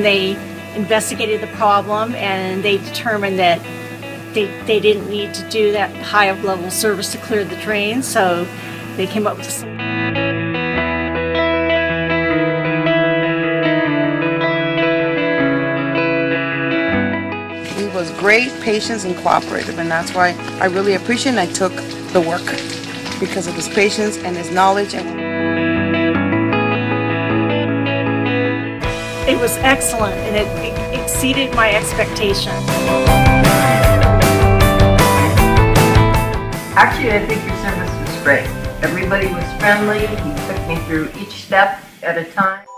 they investigated the problem, and they determined that they didn't need to do that high level service to clear the drain, so they came up with some. He was great, patient, and cooperative, and that's why I really appreciate and I took the work because of his patience and his knowledge. It was excellent, and it exceeded my expectations. Actually, I think your service was great. Everybody was friendly. He took me through each step at a time.